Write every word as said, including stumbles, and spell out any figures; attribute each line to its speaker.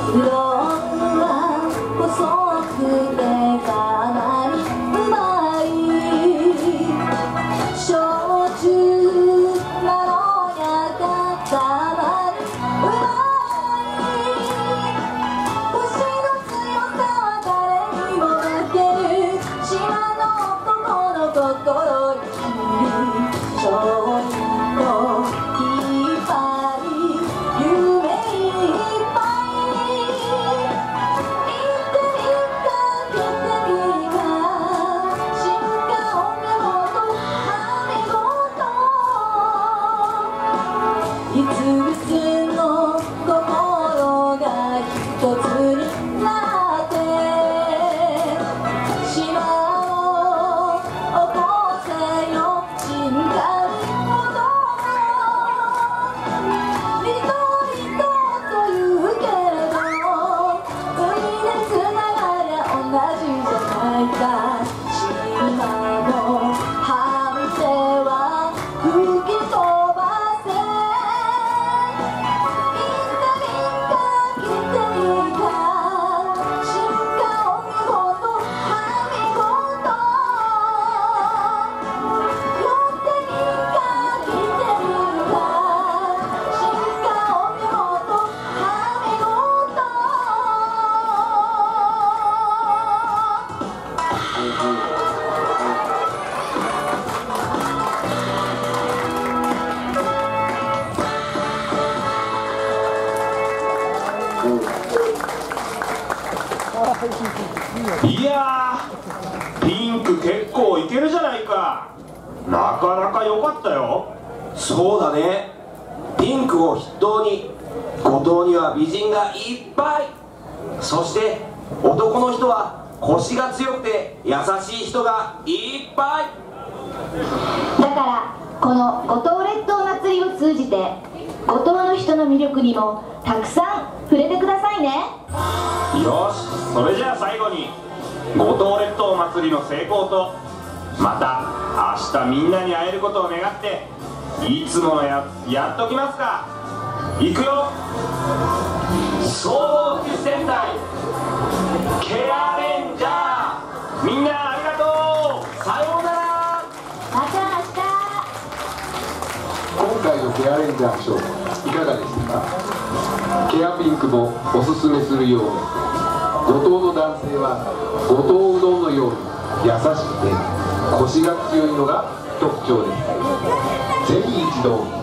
Speaker 1: いやー、ピンク結構いけるじゃないか。なかなか良かったよ。
Speaker 2: そうだね。ピンクを筆頭に五島には美人がいっぱい。そして男の人は腰が強くて優しい人がいっぱい
Speaker 3: だからこの五島列島祭りを通じて五島の人の魅力にもたくさん触れてくださいね。
Speaker 1: よし、それじゃあ最後に五島列島祭りの成功と、また明日みんなに会えることを願って、いつものやつやっときますか。いくよ。総合福祉戦隊ケアレンジャー、みんなありがとう。さようなら。
Speaker 3: また明日。
Speaker 4: 今回のケアレンジャーショーいかがでしたか。ケアピンクもおすすめするように、五島の男性は五島うどんのように優しくて腰が強いのが特徴です。ぜひ一度